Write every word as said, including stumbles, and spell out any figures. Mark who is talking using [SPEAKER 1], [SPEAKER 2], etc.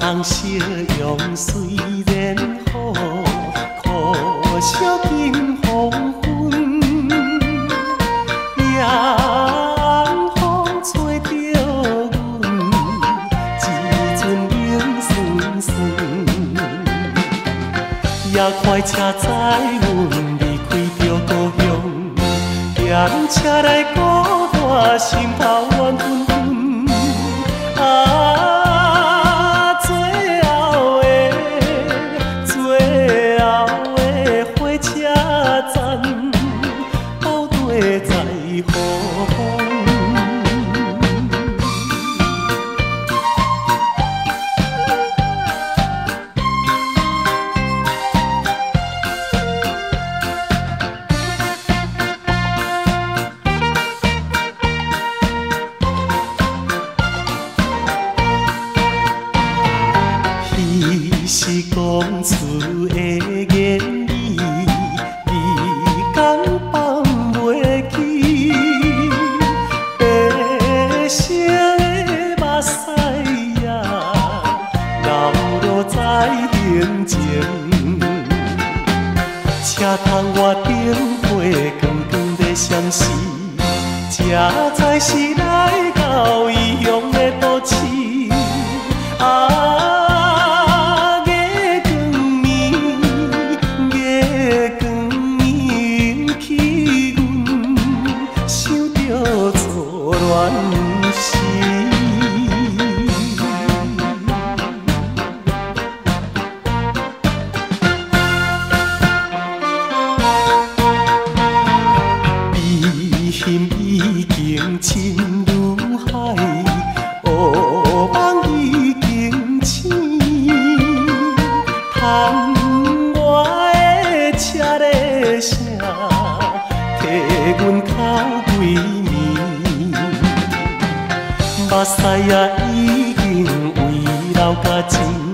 [SPEAKER 1] 通惜用，虽然好，可惜今黄昏，夜风吹着阮，一阵影酸酸，也快车载阮离开着故乡，踮车内孤单，心头怨愤愤。啊，最后的最后的火车站，到底在何方？是讲出的言语，你敢放袂记？白色的目屎也流落在眼前，车窗外灯火光光在闪烁，这才是来到异乡的都市。啊！心已经深如海，乌梦已经醒，窗外的车的声，替阮哭几暝，目屎也已经围流甲尽。